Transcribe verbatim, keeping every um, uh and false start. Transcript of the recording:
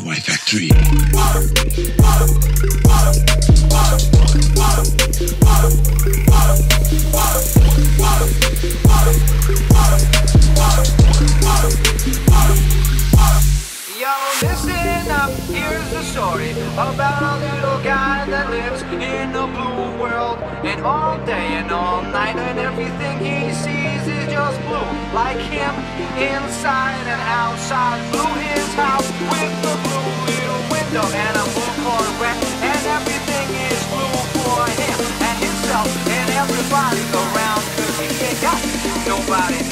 my factory. Yo, listen up, here's the story about a little guy that lives in a blue world. And all day and all night, and everything he sees is just blue. Like him, inside and outside. Blue his house with the blue little window and a blue Corvette. And everything is blue for him and himself and everybody around, 'cause he ain't got nobody.